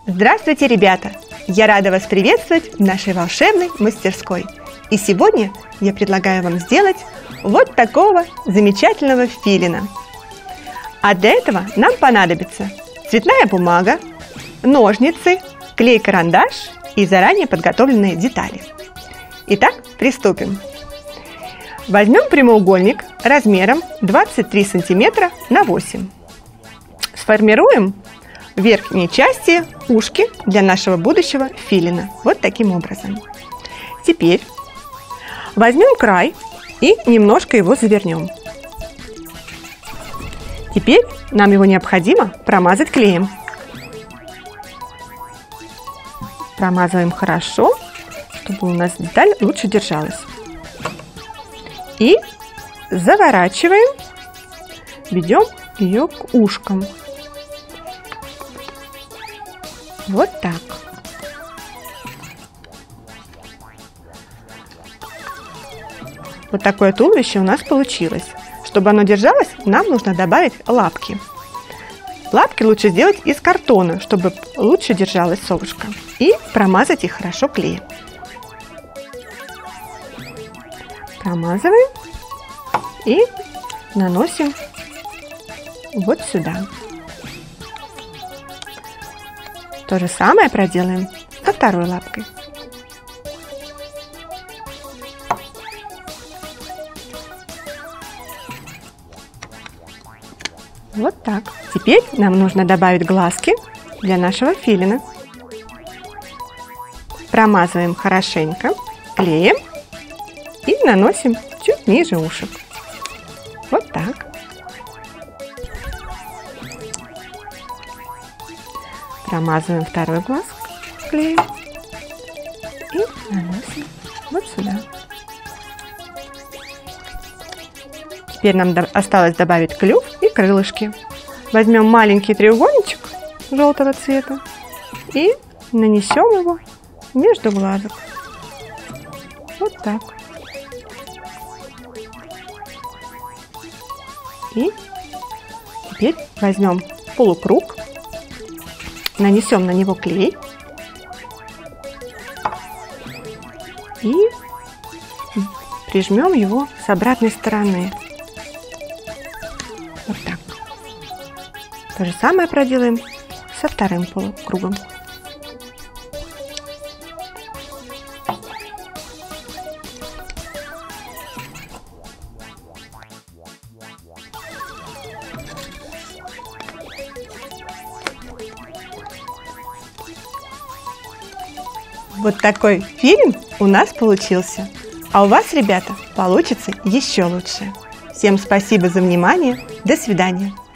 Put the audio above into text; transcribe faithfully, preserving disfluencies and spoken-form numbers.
Здравствуйте, ребята! Я рада вас приветствовать в нашей волшебной мастерской. И сегодня я предлагаю вам сделать вот такого замечательного филина. А для этого нам понадобится цветная бумага, ножницы, клей-карандаш и заранее подготовленные детали. Итак, приступим. Возьмем прямоугольник размером двадцать три сантиметра на восемь. Сформируем в верхней части ушки для нашего будущего филина. Вот таким образом. Теперь возьмем край и немножко его завернем. Теперь нам его необходимо промазать клеем. Промазываем хорошо, чтобы у нас деталь лучше держалась. И заворачиваем, ведем ее к ушкам. Вот так. Вот такое туловище у нас получилось. Чтобы оно держалось, нам нужно добавить лапки. Лапки лучше сделать из картона, чтобы лучше держалась совушка. И промазать их хорошо клеем. Промазываем и наносим вот сюда. То же самое проделаем со второй лапкой. Вот так. Теперь нам нужно добавить глазки для нашего филина. Промазываем хорошенько клеем и наносим чуть ниже ушек. Вот так. Промазываем второй глаз клеем и наносим вот сюда. Теперь нам осталось добавить клюв и крылышки. Возьмем маленький треугольничек желтого цвета и нанесем его между глазок. Вот так. И теперь возьмем полукруг, нанесем на него клей и прижмем его с обратной стороны. Вот так. То же самое проделаем со вторым полукругом. Вот такой филин у нас получился. А у вас, ребята, получится еще лучше. Всем спасибо за внимание. До свидания.